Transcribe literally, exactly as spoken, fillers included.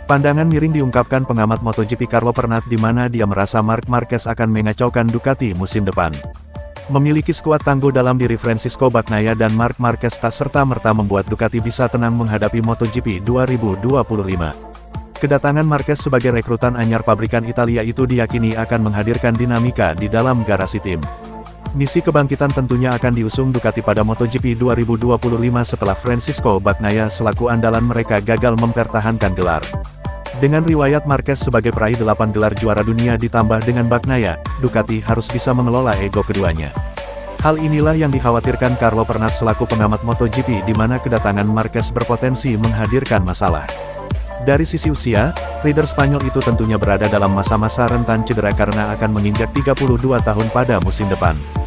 Pandangan miring diungkapkan pengamat MotoGP Carlo Pernat di mana dia merasa Marc Marquez akan mengacaukan Ducati musim depan. Memiliki skuad tangguh dalam diri Francisco Bagnaia dan Marc Marquez tak serta-merta membuat Ducati bisa tenang menghadapi MotoGP dua ribu dua puluh lima. Kedatangan Marquez sebagai rekrutan anyar pabrikan Italia itu diyakini akan menghadirkan dinamika di dalam garasi tim. Misi kebangkitan tentunya akan diusung Ducati pada MotoGP dua ribu dua puluh lima setelah Francisco Bagnaia selaku andalan mereka gagal mempertahankan gelar. Dengan riwayat Marquez sebagai peraih delapan gelar juara dunia ditambah dengan Bagnaia, Ducati harus bisa mengelola ego keduanya. Hal inilah yang dikhawatirkan Carlo Pernat selaku pengamat MotoGP di mana kedatangan Marquez berpotensi menghadirkan masalah. Dari sisi usia, rider Spanyol itu tentunya berada dalam masa-masa rentan cedera karena akan menginjak tiga puluh dua tahun pada musim depan.